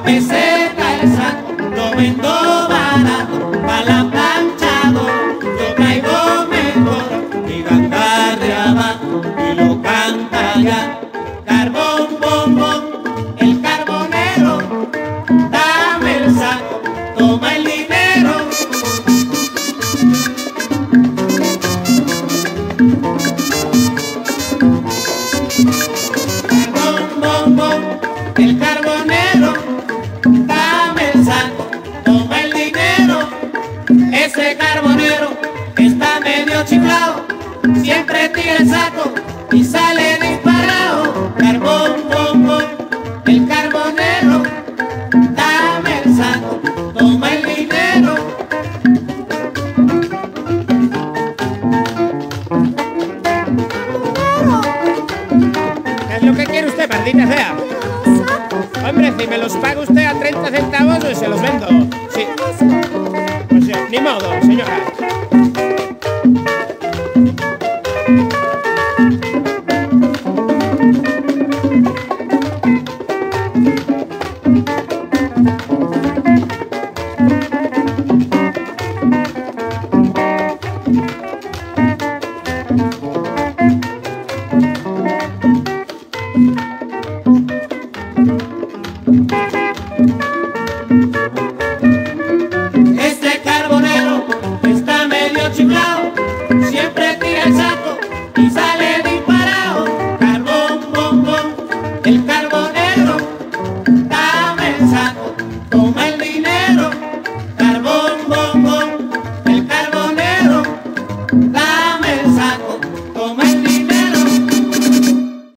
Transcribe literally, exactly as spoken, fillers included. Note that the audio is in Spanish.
me seca el saco, lo vendo barato, para la planchado, yo traigo mejor, mi ganga de abajo y lo canta ya. Carbón, bombón, el carbonero, dame el saco, toma el dinero. Carbón, bombón, el carbonero, dame el saco, toma el dinero. Ese carbonero está medio chiflado, siempre tira el saco y sale disparado. Carbón, bombón, el carbonero, dame el saco, toma el dinero. ¿Qué es lo que quiere usted, maldita sea? Hombre, si me los paga usted a treinta centavos, pues se los vendo. Sí. Pues sí, ni modo, señora.